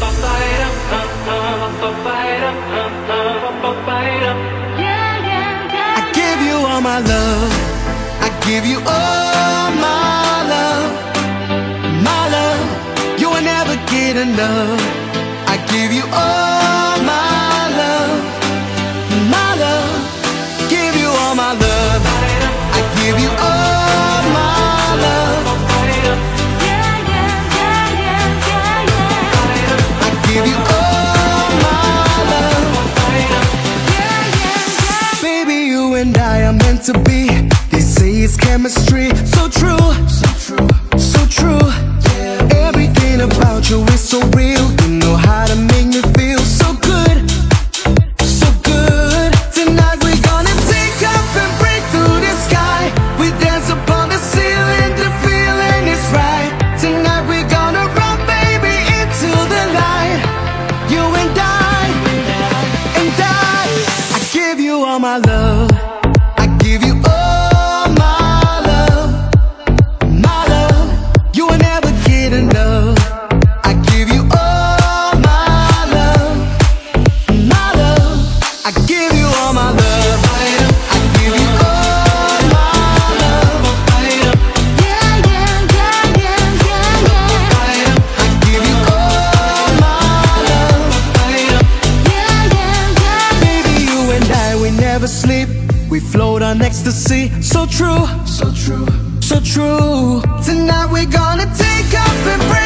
I give you all my love. I give you all my love. My love, you will never get enough. I give you all my love. My love, give you all my love. I give you all my love. I give you all my love. Baby, you and I are meant to be. They say it's chemistry. So true, so true, so true. Everything about you is so real. You know how to make me feel so good, so good. Tonight we're gonna take off and break through the sky. We dance upon the ceiling, the feeling is right. Tonight we're gonna run, baby, into the light. You and I, and I give you all my love. I give you all my love. My love, you will never get enough. I give you all my love. My love, I give you all my love. I give you all my love. I give you all my love. Baby, you and I, we never sleep. We float on ecstasy. So true, so true, so true. Tonight we're gonna take off and break